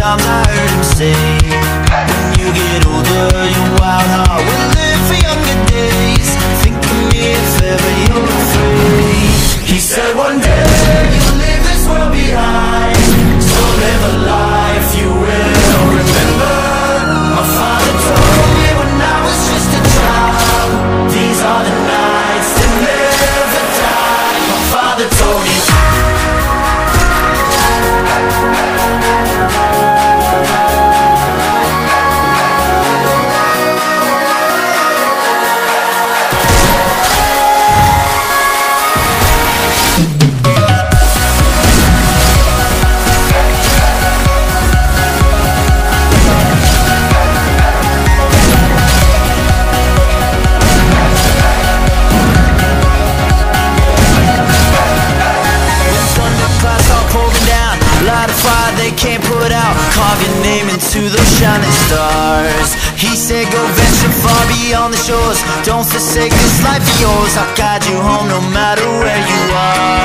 times I heard him say, when you get older, your wild heart will live for younger days. Think of me if ever you're afraid. He said one day you'll leave this world behind, so live a life you will remember. My father told me when I was just a child, these are the nights that never die. My father told me. They can't put out, carve your name into those shining stars. He said go venture far beyond the shores, don't forsake this life of yours. I'll guide you home no matter where you are.